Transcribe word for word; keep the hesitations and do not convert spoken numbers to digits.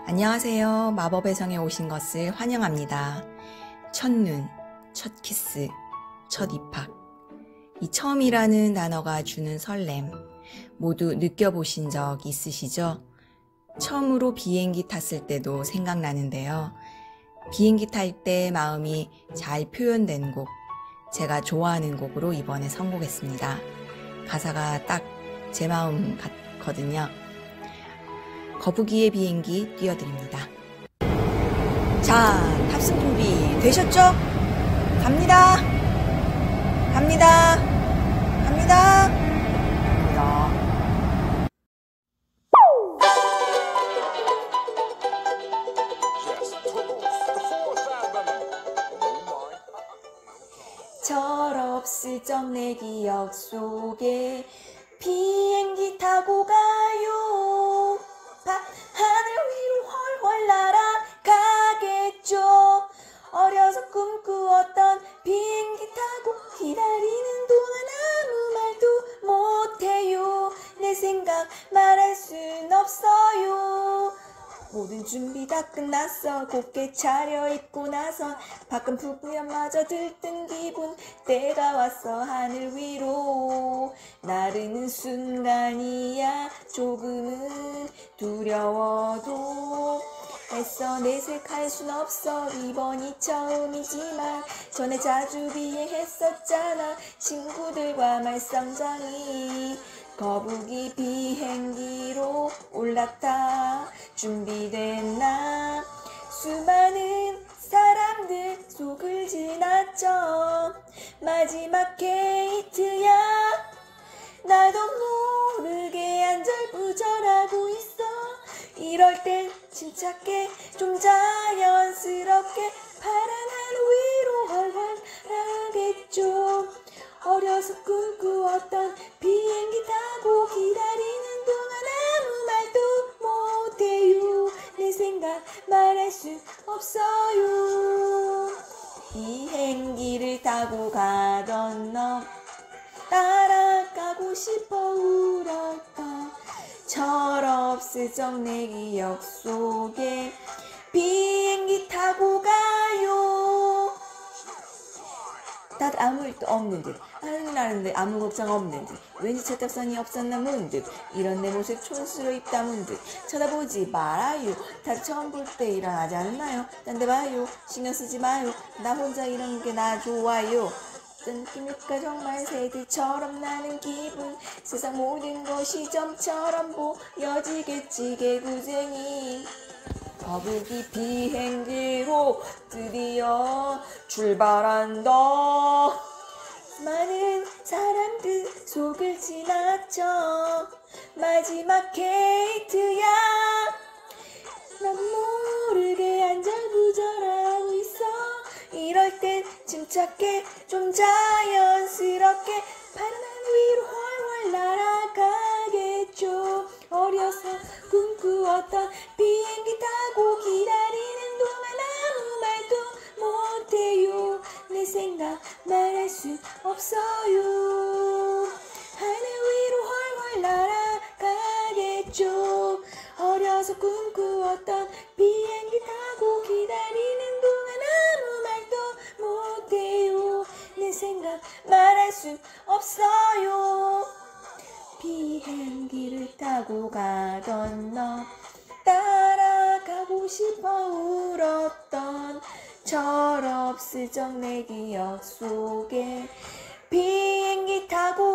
안녕하세요. 마법의 성에 오신 것을 환영합니다. 첫눈, 첫 키스, 첫 입학. 이 처음이라는 단어가 주는 설렘, 모두 느껴보신 적 있으시죠? 처음으로 비행기 탔을 때도 생각나는데요. 비행기 탈 때 마음이 잘 표현된 곡, 제가 좋아하는 곡으로 이번에 선곡했습니다. 가사가 딱 제 마음 같거든요. 거북이의 비행기 띄워드립니다. 자, 탑승 준비 되셨죠? 갑니다. 갑니다. 갑니다. 갑니다. 철없을적 내 기억 속에 비행기 타고 가요. 하늘 위로 훨훨 날아가겠죠. 어려서 꿈꾸었던 비행기 타고 기다리는 동안 아무 말도 못해요. 내 생각 말할 순 없어요. 모든 준비 다 끝났어. 곱게 차려입고 나선 밖은 푸푸연마저 들뜬 기분. 때가 왔어 하늘 위로 나르는 순간이야. 조금은 두려워도 애써 내색할 순 없어. 이번이 처음이지만 전에 자주 비행했었잖아. 친구들과 말썽장이 거북이 비행기로 올라타 준비됐나. 수많은 사람들 속을 지났죠. 마지막 게이트야. 나도 모르게 안절부절하고 있어. 이럴 땐 침착해 좀 자연스럽게 파란 하늘 위로 훨훨 나겠죠. 어려서 꿈꾸었던 비행기 타고 기다리는 동안 아무 말도 못해요. 내 생각 말할 수 없어요. 비행기를 타고 가던 너 따라가고 싶어 울었던 철없을적 내 기억 속에 비행기 타고 가요. 다들 아무 일도 없는 듯 하늘 나는데 아무 걱정 없는 듯 왠지 채탑선이 없었나 문득 이런 내 모습 촌스러 입다 문득 쳐다보지 말아요. 다들 처음 볼 때 일어나지 않나요? 딴 데 봐요. 신경 쓰지 마요. 나 혼자 이런 게 나 좋아요. 어떤 느낌일까 정말 새들처럼 나는 기분. 세상 모든 것이 점처럼 보여지겠지 개구쟁이. 거북이 비행기로 드디어 출발한다. 많은 사람들 속을 지났죠. 마지막 게이트야. 난 모르게 안절부절하고 있어. 이럴 땐 침착해 좀 자연스럽게 파란 하늘 위로 훨훨 날아가겠죠. 어려서 꿈꾸었던 비행기 타고 기다리는 동안 아무 말도 못해요. 내 생각 말할 수 없어요. 하늘 위로 훨훨 날아가겠죠. 어려서 꿈꾸었던 비행기 타고 기다리는 동안 아무 말도 못해요. 내 생각 말할 수 없어요. 비행기를 타고 가던 너 따라가고 싶어 울었던 철없을적 내 기억 속에 비행기 타고